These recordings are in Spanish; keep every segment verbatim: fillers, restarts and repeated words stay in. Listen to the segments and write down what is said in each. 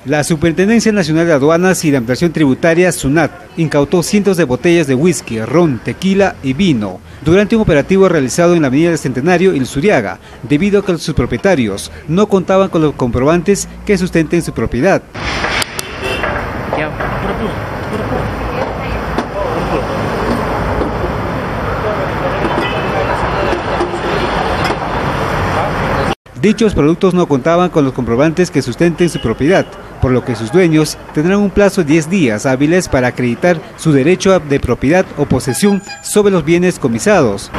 La Superintendencia Nacional de Aduanas y de Administración Tributaria, SUNAT, incautó cientos de botellas de whisky, ron, tequila y vino durante un operativo realizado en la avenida del Centenario y Luzuriaga, debido a que sus propietarios no contaban con los comprobantes que sustenten su propiedad. Dichos productos no contaban con los comprobantes que sustenten su propiedad, por lo que sus dueños tendrán un plazo de diez días hábiles para acreditar su derecho de propiedad o posesión sobre los bienes comisados.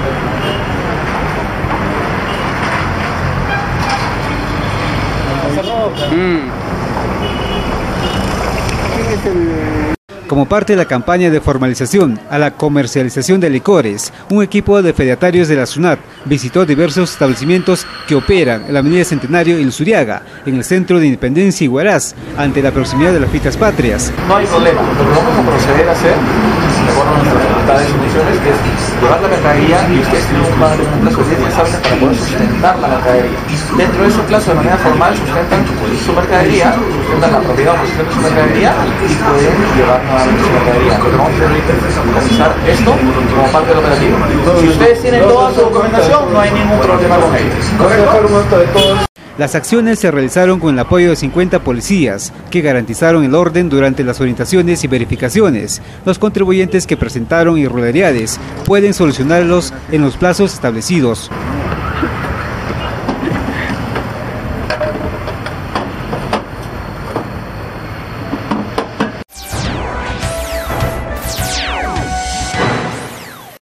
Como parte de la campaña de formalización a la comercialización de licores, un equipo de fedatarios de la SUNAT visitó diversos establecimientos que operan en la avenida Centenario y Luzuriaga, en el centro de Independencia y Huaraz, ante la proximidad de las fiestas patrias. No hay problema, lo que vamos a proceder a hacer, de acuerdo a nuestras facultades y funciones, que es llevar la mercadería y ustedes tienen un plazo de diez días hábiles para poder sustentar la mercadería. Dentro de ese plazo, de manera formal, sustentan su mercadería, sustentan la propiedad o posesión de su mercadería y pueden llevar nuevamente su mercadería. Lo que vamos a hacer es comenzar esto como parte del operativo. Si ustedes tienen toda su documentación, no hay ningún problema con ellos. Las acciones se realizaron con el apoyo de cincuenta policías que garantizaron el orden durante las orientaciones y verificaciones. Los contribuyentes que presentaron irregularidades pueden solucionarlos en los plazos establecidos.